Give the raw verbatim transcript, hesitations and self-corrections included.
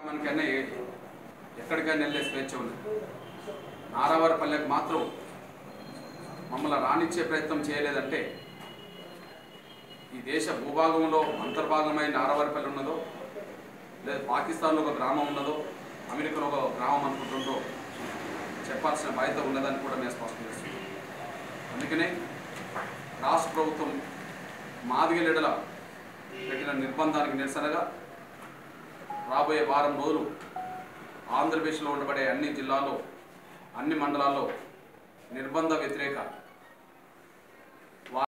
మనకన్నా ఎక్కడికైనా వెళ్ళే స్వేచ్ఛ ఉంది. నారావారిపల్లెకు మాత్రం మమ్మల్ని రానిచ్చే ప్రయత్నం చేయలేదంటే ఈ దేశ భూభాగంలో అంతర్భాగమైన నారావారిపల్లె ఉన్నదో, లేదా పాకిస్తాన్లో ఒక గ్రామం ఉన్నదో, అమెరికాలో ఒక గ్రామం అనుకుంటుందో చెప్పాల్సిన బాధ్యత ఉన్నదని కూడా మేము స్పష్టం చేస్తున్నాం. అందుకనే రాష్ట్ర ప్రభుత్వం మాదిగలెడల పెట్టిన నిర్బంధానికి నిరసనగా రాబోయే వారం రోజులు ఆంధ్రప్రదేశ్లో ఉండబడే అన్ని జిల్లాల్లో, అన్ని మండలాల్లో నిర్బంధ వ్యతిరేక